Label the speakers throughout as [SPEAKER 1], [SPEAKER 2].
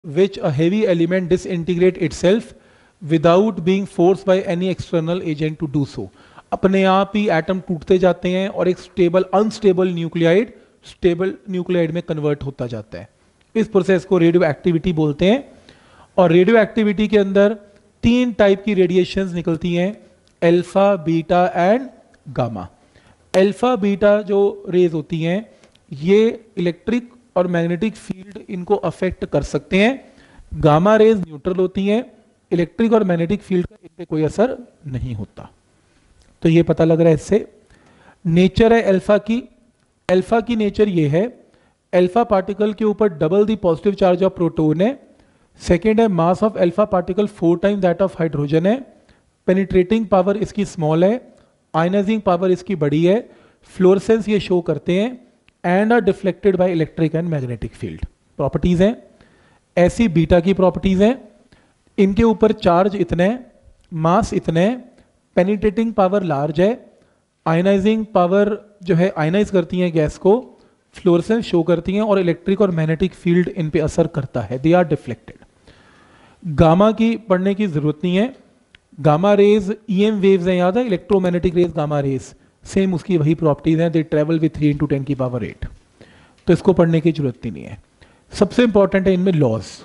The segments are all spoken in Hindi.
[SPEAKER 1] which a heavy element disintegrate itself without being forced by any external agent to do so. अपने आप ही एटम टूटते जाते हैं और एक stable unstable nuclide stable nuclide में कन्वर्ट होता जाता है. इस प्रोसेस को रेडियो एक्टिविटी बोलते हैं. और रेडियो एक्टिविटी के अंदर 3 टाइप की रेडिएशंस निकलती हैं, alpha, beta and gamma. Alpha beta जो रेज होती हैं ये इलेक्ट्रिक और मैग्नेटिक फील्ड इनको अफेक्ट कर सकते हैं. गामा रेज न्यूट्रल होती हैं, इलेक्ट्रिक और मैग्नेटिक फील्ड का इन पे कोई असर नहीं होता. तो ये पता लग रहा है इससे. नेचर है अल्फा की. अल्फा की नेचर ये है, अल्फा पार्टिकल के ऊपर double the positive charge of proton है. सेकेंड है mass of alpha particle 4 time that of hydrogen है. पेनिट्रेटिंग पावर इसकी स्मॉल है, आयनाइजिंग पावर इसकी बड़ी है, फ्लोरेसेंस ये शो करते हैं and are deflected by electric and magnetic field. Properties हैं. ऐसी बीटा की प्रॉपर्टीज हैं, इनके ऊपर चार्ज इतने, मास इतने, पेनिट्रेटिंग पावर लार्ज है, आयनाइजिंग पावर जो है आयनाइज करती हैं गैस को, फ्लोरेसेंस शो करती हैं और इलेक्ट्रिक और मैग्नेटिक फील्ड इन पे असर करता है, दे आर डिफ्लेक्टेड. गामा की पढ़ने की जरूरत नहीं है. गामा रेज ईएम वेव्स हैं, याद है, electromagnetic rays, gamma rays same उसकी वही प्रॉपर्टीज हैं, दे ट्रेवल विद 3 × 10⁸. तो इसको पढ़ने की जरूरत ही नहीं है. सबसे इंपॉर्टेंट है इनमें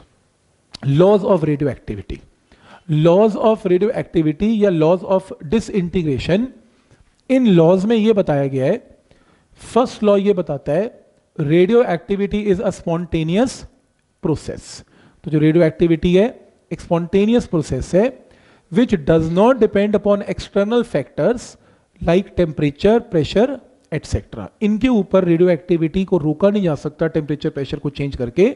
[SPEAKER 1] laws of radioactivity. Laws of radioactivity या लॉज ऑफ डिसइंटीग्रेशन. इन लॉज में ये बताया गया है, फर्स्ट लॉ ये बताता है radioactivity is a spontaneous process. तो जो रेडियो एक्टिविटी है एक स्पॉन्टेनियस प्रोसेस है which does not depend upon external factors like temperature, pressure, etc. इनके ऊपर रेडियो एक्टिविटी को रोका नहीं जा सकता टेम्परेचर प्रेशर को चेंज करके.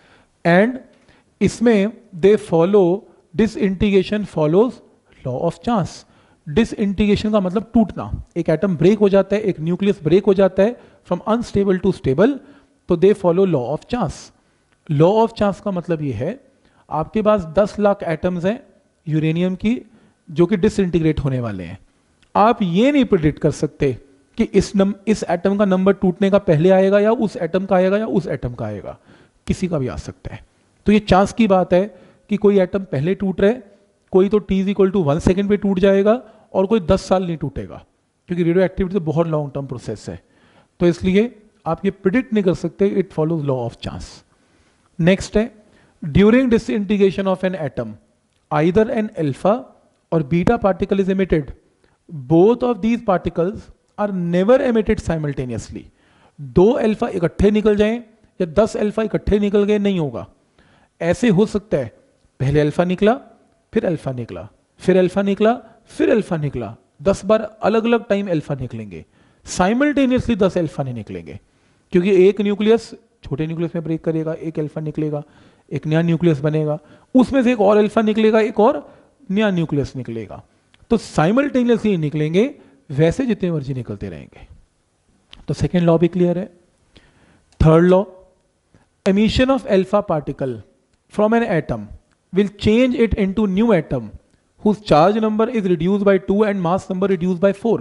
[SPEAKER 1] एंड इसमें they follow disintegration follows law of chance. Disintegration का मतलब टूटना. एक एटम ब्रेक हो जाता है, एक न्यूक्लियस ब्रेक हो जाता है फ्रॉम अनस्टेबल टू स्टेबल, तो they follow law of chance. Law of chance का मतलब ये है आपके पास 10 लाख एटम्स हैं यूरेनियम की जो कि डिसइंटीग्रेट होने वाले हैं. आप ये नहीं प्रिडिक्ट कर सकते कि इस एटम का नंबर टूटने का पहले आएगा या उस एटम का आएगा या उस एटम का आएगा, किसी का भी आ सकता है. तो ये चांस की बात है कि कोई एटम पहले टूट रहे, कोई तो t = 1 सेकेंड पे टूट जाएगा और कोई 10 साल नहीं टूटेगा, क्योंकि रेडियो एक्टिविटी तो बहुत लॉन्ग टर्म प्रोसेस है. तो इसलिए आप ये प्रिडिक्ट नहीं कर सकते, it follows law of chance. Next है during disintegration of an atom either an alpha or beta particle is emitted. Both of these particles are never emitted simultaneously. 2 alpha इकट्ठे निकल जाएं या 10 अल्फा इकट्ठे निकल गए नहीं होगा. ऐसे हो सकता है पहले अल्फा निकला, फिर अल्फा निकला, फिर अल्फा निकला, फिर अल्फा निकला. 10 बार अलग अलग टाइम अल्फा निकलेंगे. साइमल्टेनियसली 10 अल्फा नहीं निकलेंगे, क्योंकि एक न्यूक्लियस छोटे न्यूक्लियस में ब्रेक करेगा, एक अल्फा निकलेगा, एक नया न्यूक्लियस बनेगा, उसमें से एक और अल्फा निकलेगा, एक और नया न्यूक्लियस निकलेगा. तो साइमल्टेनियसली निकलेंगे, वैसे जितने मर्जी निकलते रहेंगे. तो सेकेंड लॉ भी क्लियर है. Third law, emission of alpha particle from an atom will change it into new atom whose charge number is reduced by 2 and mass number reduced by 4.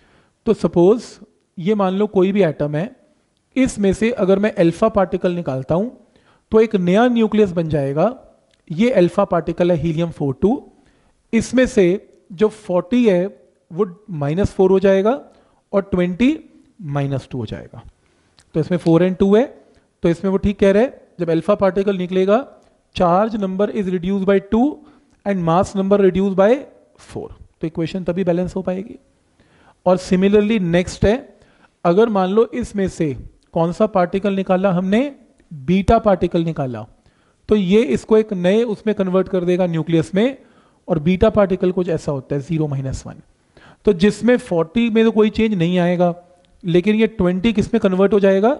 [SPEAKER 1] तो सपोज ये मान लो कोई भी एटम है, इसमें से अगर मैं अल्फा पार्टिकल निकालता हूं तो एक नया न्यूक्लियस बन जाएगा. ये अल्फा पार्टिकल है हीलियम 42. इसमें से जो 40 है वो -4 हो जाएगा और 20 -2 हो जाएगा. तो इसमें 4 और 2 है, तो इसमें वो ठीक कह रहे हैं जब अल्फा पार्टिकल निकलेगा charge number is reduce by 2 and mass number reduce by 4. तो इक्वेशन तभी बैलेंस हो पाएगी. और सिमिलरली नेक्स्ट है, अगर मान लो इसमें से कौन सा पार्टिकल निकाला हमने, बीटा पार्टिकल निकाला, तो ये इसको एक नए उसमें कन्वर्ट कर देगा न्यूक्लियस में. और बीटा पार्टिकल कुछ ऐसा होता है 0-1. तो जिसमें 40 में तो कोई चेंज नहीं आएगा, लेकिन ये 20 किस में कन्वर्ट हो जाएगा,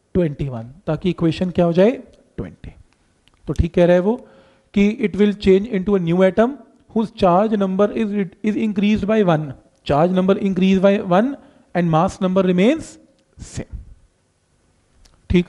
[SPEAKER 1] 21, ताकि इक्वेशन क्या हो जाए 20. तो ठीक कह रहा है वो कि it will change into a new atom whose charge number is increased by 1. Charge number increase by 1 and mass number remains same. ठीक.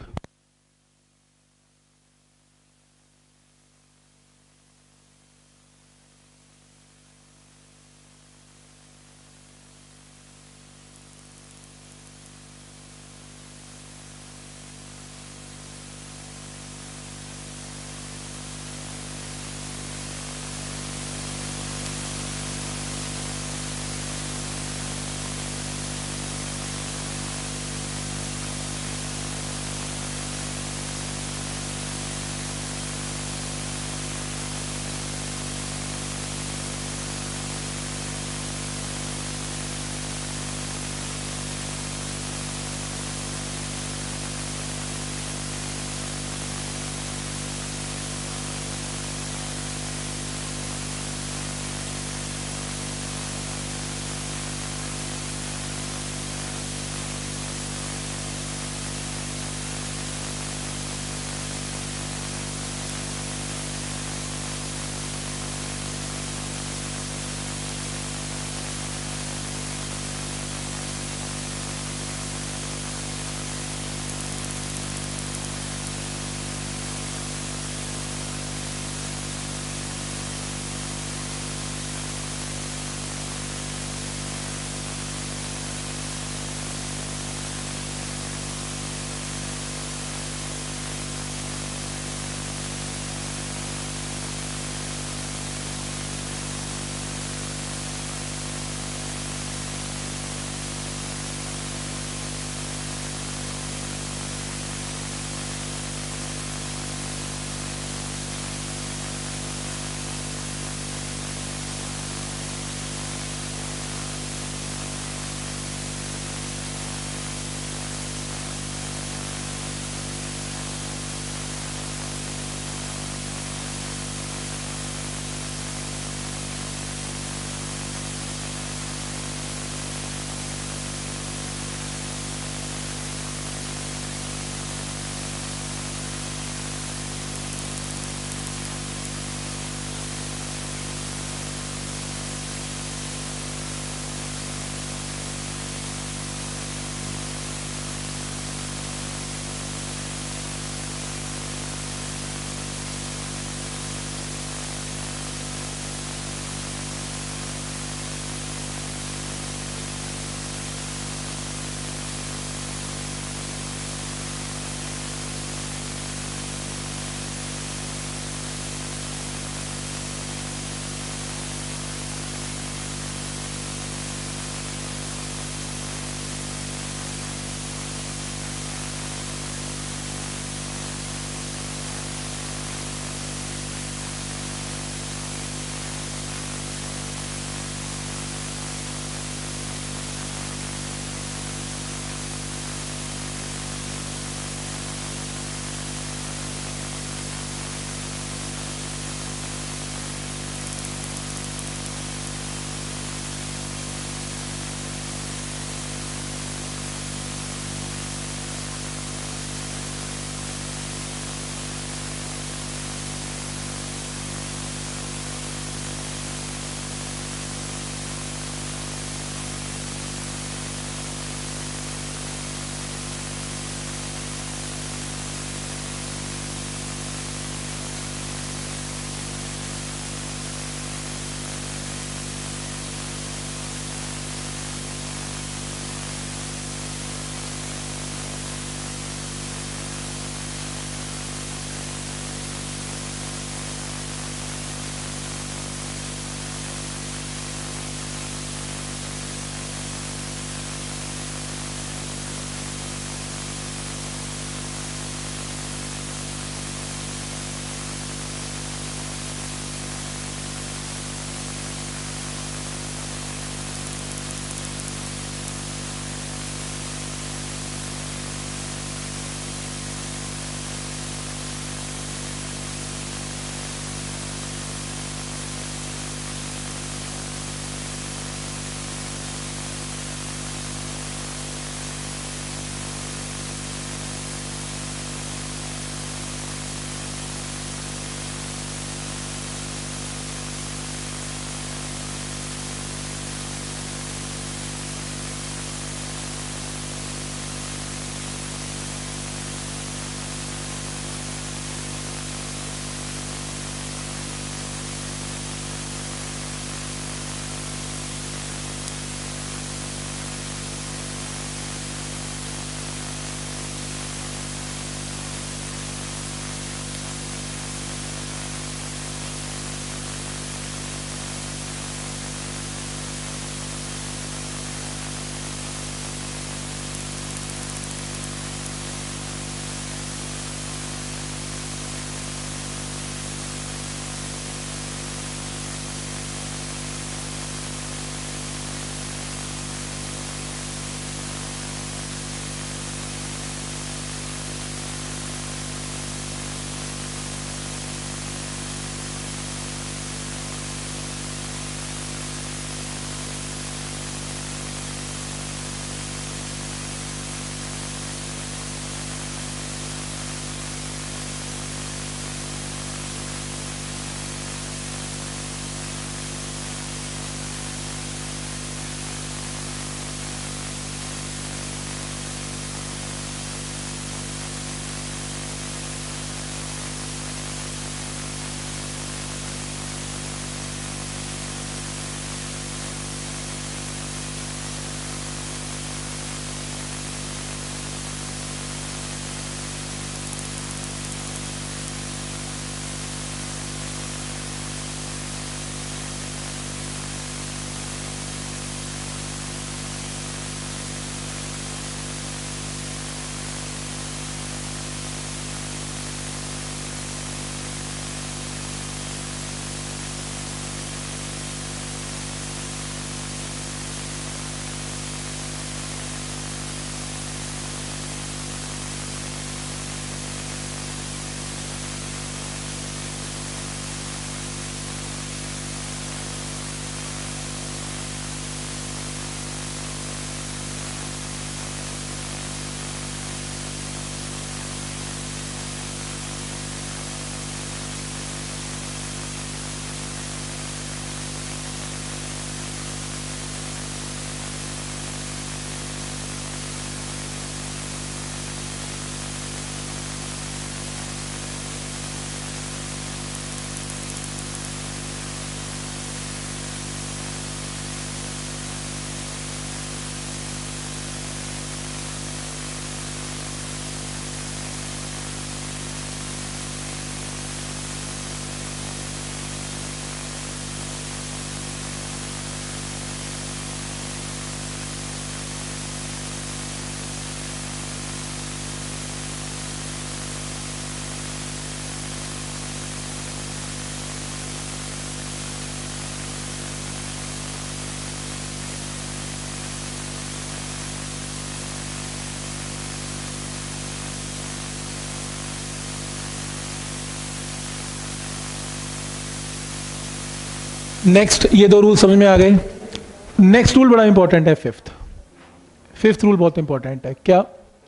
[SPEAKER 1] नेक्स्ट, ये दो रूल समझ में आ गए। नेक्स्ट रूल बड़ा इंपॉर्टेंट है, फिफ्थ रूल बहुत इंपॉर्टेंट है। क्या?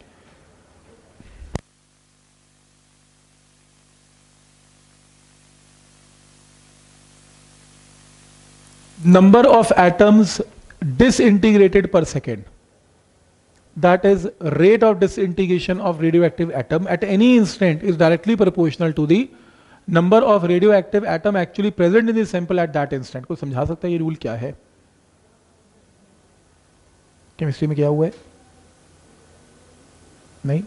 [SPEAKER 1] number of atoms disintegrated per second, that is rate of disintegration of radioactive atom at any instant is directly proportional to the number of radioactive atom actually present in the sample at that instant। कोई समझा सकता है ये रूल क्या है? केमिस्ट्री में क्या हुआ है? नहीं?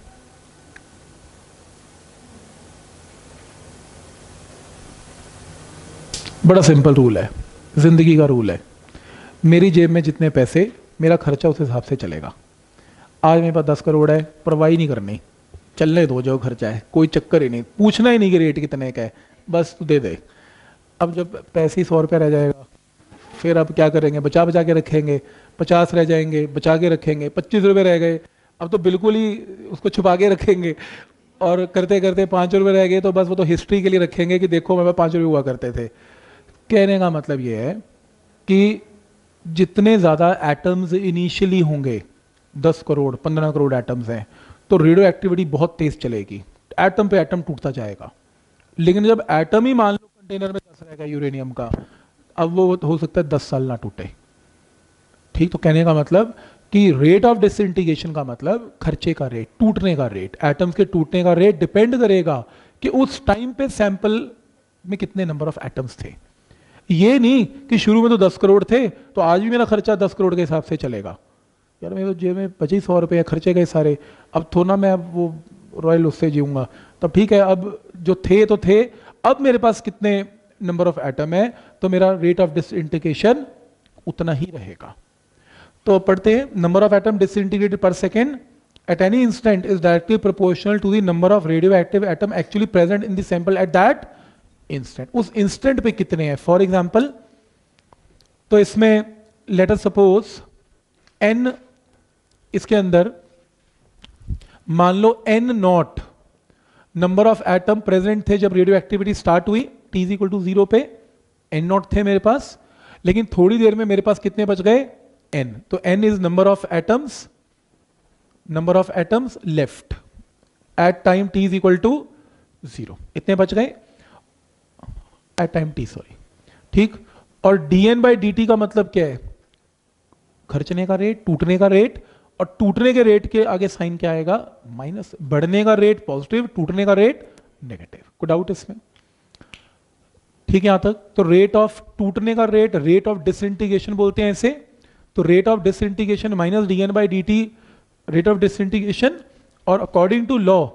[SPEAKER 1] बड़ा सिंपल रूल है, जिंदगी का रूल है। मेरी जेब में जितने पैसे, मेरा खर्चा उस हिसाब से चलेगा। आज मेरे पास 10 करोड़ है, परवाही नहीं करनी, चलने दो, जो खर्चा है कोई चक्कर ही नहीं, पूछना ही नहीं कि रेट कितने का है, बस तू दे दे। अब जब पैसे ही 100 रुपया रह जाएगा, फिर अब क्या करेंगे? बचा बचा के रखेंगे। 50 रह जाएंगे, बचा के रखेंगे। 25 रुपये रह गए, अब तो बिल्कुल ही उसको छुपा के रखेंगे। और करते करते 5 रुपये रह गए, तो बस वो तो हिस्ट्री के लिए रखेंगे कि देखो मेरे पास 5 रुपये हुआ करते थे। कहने का मतलब ये है कि जितने ज़्यादा एटम्स इनिशियली होंगे, 10 करोड़ 15 करोड़ एटम्स हैं, तो रेडियो एक्टिविटी बहुत तेज चलेगी, एटम पे एटम टूटता जाएगा। लेकिन जब एटम ही मान लो कंटेनर में 10 रहेगा यूरेनियम का, अब वो हो सकता है 10 साल ना टूटे। ठीक? तो कहने का मतलब कि रेट ऑफ डिसइंटीग्रेशन का मतलब खर्चे का रेट, टूटने का रेट, एटम्स के टूटने का रेट डिपेंड करेगा कि उस टाइम पे सैंपल में कितने नंबर ऑफ एटम्स थे। ये नहीं कि शुरू में तो 10 करोड़ थे तो आज भी मेरा खर्चा 10 करोड़ के हिसाब से चलेगा। यार मेरे तो जेब में 2500 रुपये खर्चे गए सारे, अब थोड़ा मैं अब वो रॉयल उससे जीऊँगा। तब ठीक है, अब जो थे तो थे, अब मेरे पास कितने नंबर ऑफ एटम है, तो मेरा रेट ऑफ डिसइंटीग्रेशन उतना ही रहेगा। तो पढ़ते हैं, number of atom disintegrated per second at any instant is directly proportional to the number of radio active atom actually present in the sample at that instant. उस इंस्टेंट पे कितने हैं? फॉर एग्जाम्पल, तो इसमें लेट अस सपोज n, इसके अंदर मान लो n naught number of atom present थे जब रेडियो एक्टिविटी स्टार्ट हुई, t इज इक्वल टू 0 पे n नॉट थे मेरे पास। लेकिन थोड़ी देर में मेरे पास कितने बच गए? n। तो n is number of atoms left at time t is equal to 0। इतने बच गए एट टाइम t, सॉरी। ठीक? और dn/dt का मतलब क्या है? खर्चने का रेट, टूटने का रेट, और टूटने के रेट के आगे साइन क्या आएगा? माइनस। बढ़ने का रेट पॉजिटिव, टूटने का रेट नेगेटिव। कोई डाउट इसमें? ठीक है यहां तक? तो रेट ऑफ टूटने का रेट, रेट ऑफ डिसइंटीग्रेशन बोलते हैं इसे। तो rate of disintegration minus dn/dt, rate of disintegration, और according to law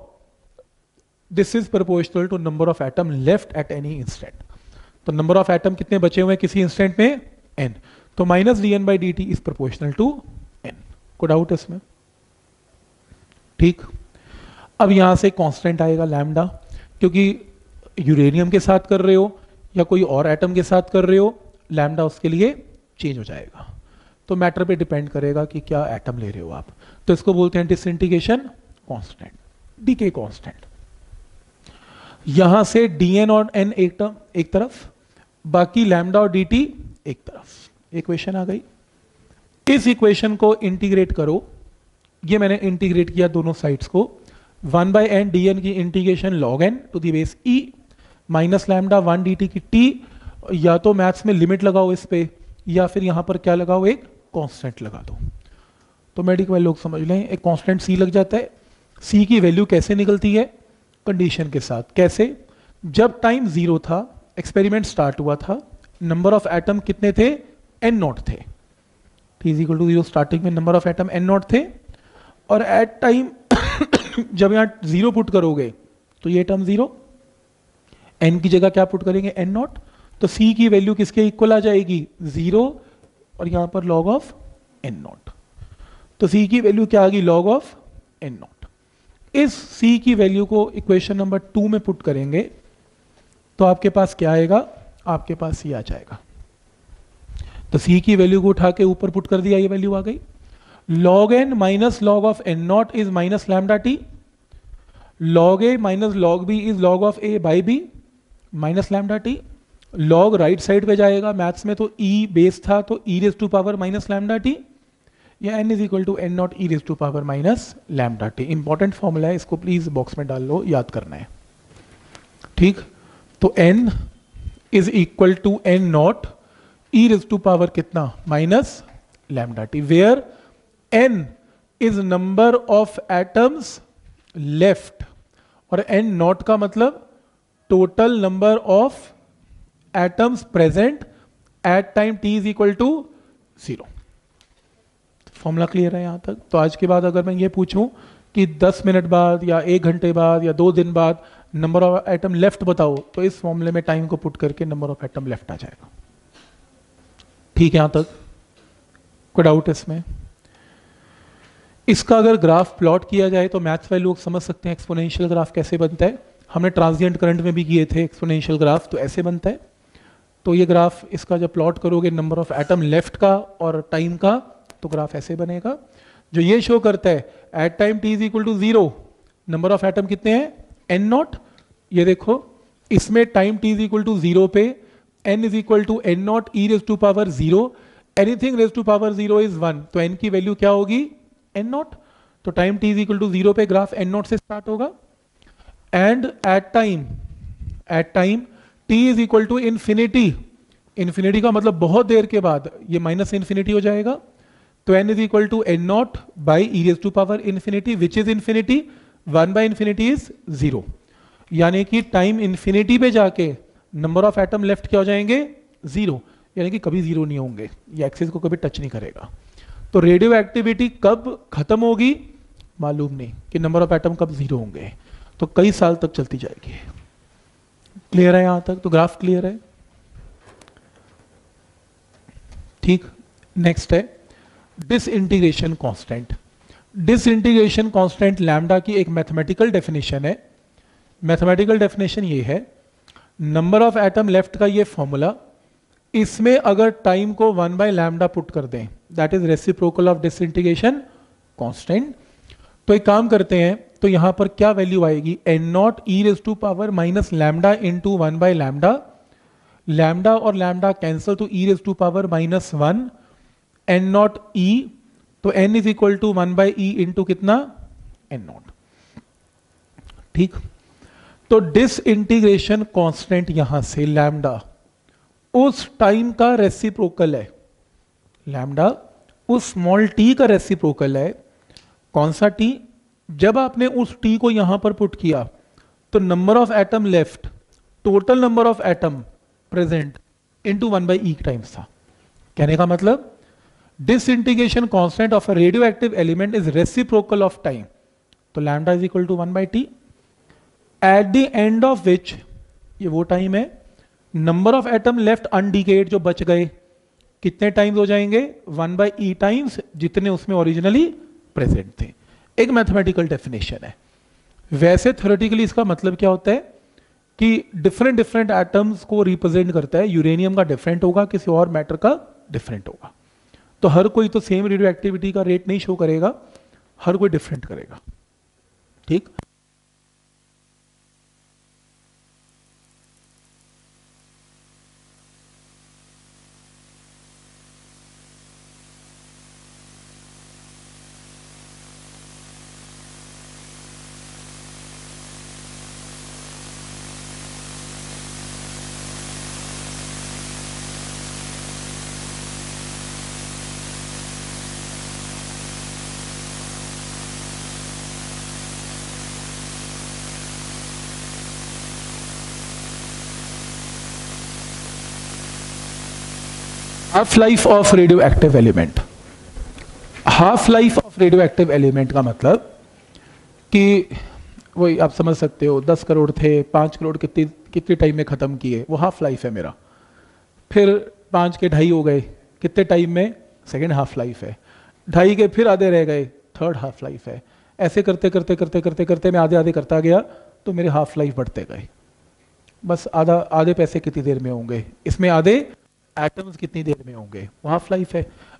[SPEAKER 1] this is proportional to number of atom left at any instant. तो नंबर ऑफ एटम कितने बचे हुए हैं किसी इंस्टेंट में? n। तो minus dn/dt is proportional to n। को डाउट इसमें? ठीक? अब यहां से कांस्टेंट आएगा लैम्डा, क्योंकि यूरेनियम के साथ कर रहे हो या कोई और एटम के साथ कर रहे हो, लैम्डा उसके लिए चेंज हो जाएगा। तो मैटर पे डिपेंड करेगा कि क्या एटम ले रहे हो आप। तो इसको बोलते हैं डिसइंटीग्रेशन कांस्टेंट, डीके कांस्टेंट। यहां से dn और n एक तरफ, बाकी लैम्डा और dt एक तरफ। इक्वेशन आ गई। इस इक्वेशन को इंटीग्रेट करो। ये मैंने इंटीग्रेट किया दोनों साइड्स को। 1/n dn की integration log n to the base e minus lambda 1 dt की t। या तो मैथ्स में लिमिट लगाओ इस पे, या फिर यहां पर क्या लगाओ? एक कांस्टेंट लगा दो। तो मेडिकल वाले लोग समझ लें, एक कांस्टेंट c लग जाता है। c की वैल्यू कैसे निकलती है? कंडीशन के साथ। कैसे? जब टाइम 0 था, एक्सपेरिमेंट स्टार्ट हुआ था, नंबर ऑफ एटम कितने थे? n नॉट थे। t is equal to 0, starting में number of atom n naught थे, और एट टाइम जब यहां 0 पुट करोगे तो ये टर्म 0, n की जगह क्या पुट करेंगे? n naught. तो c की वैल्यू किसके इक्वल आ जाएगी? 0, और यहां पर log ऑफ n नॉट। तो c की वैल्यू क्या आ गई? log of n naught. इस c की वैल्यू को इक्वेशन नंबर 2 में पुट करेंगे तो आपके पास क्या आएगा? आपके पास ये आ जाएगा। तो c की वैल्यू को उठा के ऊपर पुट कर दिया, ये वैल्यू आ गई। log n minus log of n naught is minus lambda t। log a minus log b is log of a by b minus lambda t। Log right side पे जाएगा मैथ्स में, तो ई बेस था तो e raise to power minus lambda t, या n is equal to n naught e raise to power minus lambda t. Important formula है, इसको प्लीज बॉक्स में डाल लो, याद करना है। ठीक, तो n is equal to n naught e raise to power कितना minus lambda t, where n is number of atoms left, और n नॉट का मतलब total number of atoms present at time t is equal to 0। Formula clear है यहां तक? तो आज के बाद अगर मैं ये पूछूं कि 10 मिनट बाद या 1 घंटे बाद या 2 दिन बाद नंबर ऑफ एटम लेफ्ट बताओ, तो इस फॉर्मूले में टाइम को पुट करके नंबर ऑफ एटम लेफ्ट आ जाएगा। ठीक है यहां तक? कोई डाउट इसमें? इसका अगर ग्राफ प्लॉट किया जाए तो मैथ्स वाले लोग समझ सकते हैं एक्सपोनेंशियल ग्राफ कैसे बनता है। हमने ट्रांजिएंट करंट में भी किए थे एक्सपोनेंशियल ग्राफ, तो ऐसे बनता है। तो ये ग्राफ इसका जब प्लॉट करोगे नंबर ऑफ एटम लेफ्ट का और टाइम का, तो ग्राफ ऐसे बनेगा, जो ये शो करता है at time t is equal to 0 number of atom कितने हैं, एन नॉट। ये देखो इसमें time t is equal to 0 पे n is equal to n naught e raise to power 0, anything raise to power 0 is 1, तो एन की वैल्यू क्या होगी, एन नॉट। तो time t is equal to 0 पे ग्राफ एन नॉट से स्टार्ट होगा, and eight time t is equal to infinity, infinity का मतलब बहुत देर के बाद ये माइनस इन्फिनिटी हो जाएगा, तो n is equal to n naught by e raise to power infinity, which is infinity, 1 by infinity is 0। यानी कि टाइम इन्फिनिटी पे जाके नंबर ऑफ एटम लेफ्ट क्या हो जाएंगे, 0, यानी कि कभी 0 नहीं होंगे, ये एक्सिस को कभी टच नहीं करेगा। तो रेडियो एक्टिविटी कब खत्म होगी मालूम नहीं, कि नंबर ऑफ एटम कब 0 होंगे, तो कई साल तक चलती जाएगी। क्लियर है यहां तक? तो ग्राफ क्लियर है? ठीक, नेक्स्ट है disintegration constant. Disintegration constant lambda की एक मैथमेटिकल डेफिनेशन है। मैथमेटिकल डेफिनेशन ये है, नंबर ऑफ एटम लेफ्ट का ये फॉर्मूला, इसमें अगर टाइम को 1 बाय लैम्डा पुट कर दें, that is reciprocal of disintegration constant. तो एक काम करते हैं, तो यहां पर क्या वैल्यू आएगी, n naught e raise to power minus lambda into 1 by lambda, lambda और लैम्डा कैंसिल तो e raise to power minus 1 n naught e, तो n is equal to 1 by e into कितना, एन नॉट। ठीक, तो डिसइंटीग्रेशन कांस्टेंट यहां से लैम्डा उस टाइम का रेसिप्रोकल है, लैम्डा उस स्मॉल टी का रेसिप्रोकल है। कौन सा टी? जब आपने उस टी को यहां पर पुट किया तो number of atom left, total number of atom present into 1 by e times था। कहने का मतलब disintegration constant of a radio active element is reciprocal of time, तो lambda is equal to 1 by t, at the end of which, ये वो टाइम है, number of atom left undecayed जो बच गए कितने टाइम्स हो जाएंगे, 1 बाई ई टाइम्स, जितने उसमें ओरिजिनली प्रेजेंट थे। एक मैथमेटिकल डेफिनेशन है। वैसे थ्योरेटिकली इसका मतलब क्या होता है कि डिफरेंट डिफरेंट एटम्स को रिप्रेजेंट करता है, यूरेनियम का डिफरेंट होगा, किसी और मैटर का डिफरेंट होगा, तो हर कोई तो सेम रेडियो एक्टिविटी का रेट नहीं शो करेगा, हर कोई डिफरेंट करेगा। ठीक, half life of radio active element. Half life of radio active element का मतलब कि वही आप समझ सकते हो, 10 करोड़ थे, 5 करोड़ कितनी कितने टाइम में खत्म किए, वो हाफ लाइफ है मेरा। फिर 5 के 2.5 हो गए, कितने टाइम में, सेकेंड हाफ लाइफ है। 2.5 के फिर आधे रह गए, थर्ड हाफ लाइफ है। ऐसे करते करते करते करते करते मैं आधे आधे करता गया, तो मेरे हाफ लाइफ बढ़ते गए। बस आधा, आधे पैसे कितनी देर में होंगे, इसमें आधे एटम्स कितनी देर में होंगे, वो हाफ लाइफ है।